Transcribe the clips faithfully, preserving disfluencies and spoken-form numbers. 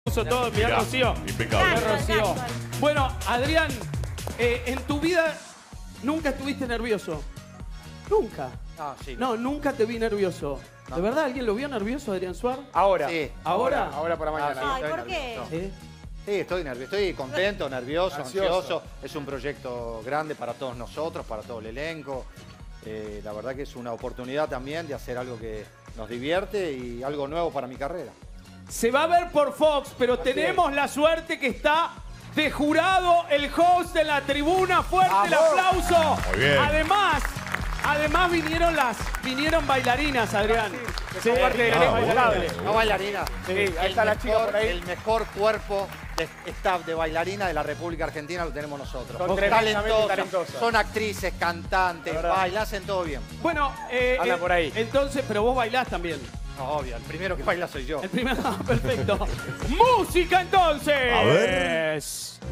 Todo, mirá, Rocío. Impecable. Mirá, Rocío. Bueno, Adrián, eh, en tu vida nunca estuviste nervioso. Nunca. No, sí. No, nunca te vi nervioso. No. ¿De verdad alguien lo vio nervioso, Adrián Suárez? Ahora. Sí. ¿Ahora? Ahora, ahora para mañana. Ah, Ay, estoy ¿por qué? nervioso. ¿Sí? Sí, estoy nervioso, estoy contento, nervioso, Ansioso. ansioso. Es un proyecto grande para todos nosotros, para todo el elenco. Eh, la verdad que es una oportunidad también de hacer algo que nos divierte y algo nuevo para mi carrera. Se va a ver por Fox, pero Así tenemos la suerte que está de jurado el host de la tribuna. Fuerte el ¡Vamos! aplauso. Muy bien. Además, además vinieron las vinieron bailarinas, Adrián. que Sí, son parte del Ah, elenco bueno. bailable. No bailarina. Sí, ahí El está la mejor- chica por ahí. El mejor cuerpo de staff de bailarina de la República Argentina lo tenemos nosotros. Son tremendamente Talentosas, talentosas. son actrices, cantantes, La verdad. bailan, hacen todo bien. Bueno, eh, Anda eh, por ahí. entonces, pero vos bailás también. No, obvio, el primero que baila soy yo. El primero, perfecto. Música entonces. A ver.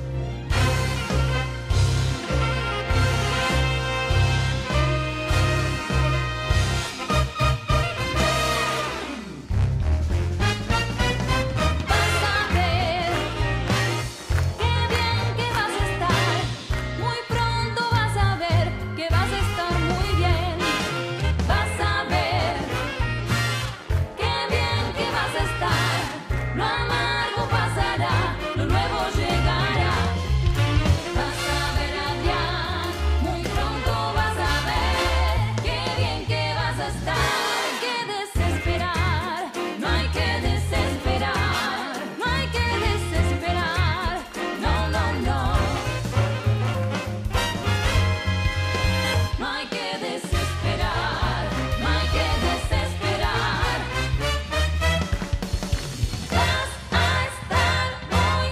Vas a ver qué bien que vas a estar, muy pronto vas a ver que vas a estar muy bien. Vas a ver qué bien que vas a estar, lo amargo pasará, lo nuevo llegará. Vas a ver, Adrián, muy pronto vas a ver qué bien que vas a estar. No hay que desesperar, no hay que desesperar, no hay que desesperar, no, no, no. No hay que desesperar, no hay que desesperar. Vas a estar muy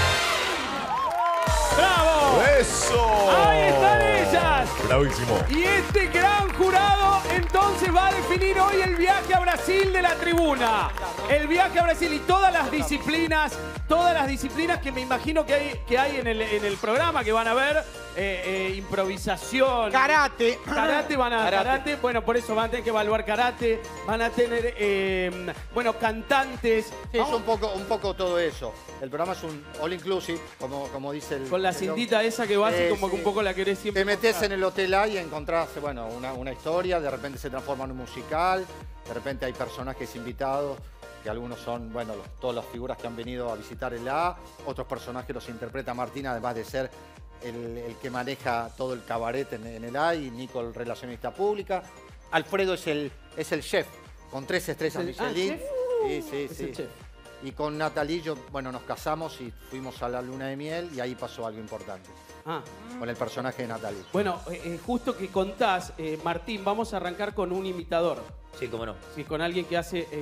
bien. ¡Bravo! ¡Eso! ¡Ahí están ellas! Bravísimo. Y este gran jurado entonces va a definir hoy el viaje a Brasil de la tribuna. El viaje a Brasil y todas las disciplinas, todas las disciplinas que me imagino que hay, que hay en, el, en el programa que van a ver. Eh, eh, improvisación. Karate. Karate van a Karate. karate. Bueno, por eso van a tener que evaluar karate. Van a tener, eh, bueno, cantantes. Sí, es Vamos un poco, un poco todo eso. El programa es un all inclusive, como, como dice el... con la el- cintita esa que vas y Eh, como que sí. un poco la querés siempre. Te metes mostrar. en el hotel A y encontrás, bueno, una, una historia, de repente se transforma en un musical, de repente hay personajes invitados, que algunos son, bueno, los- todas las figuras que han venido a visitar el A, otros personajes los interpreta Martín, además de ser el, el que maneja todo el cabaret en, en el A, y Nico el relacionista pública. Alfredo es el, es el chef, con tres estrellas ¿Es el- ah, Michelin. chef? Sí, sí, Es sí. el chef. Y con Natalie, yo, bueno, nos casamos y fuimos a la luna de miel y ahí pasó algo importante, Ah. con el personaje de Natalie. Bueno, eh, eh, justo que contás, eh, Martín, vamos a arrancar con un imitador. Sí, cómo no. Sí, con alguien que hace... eh,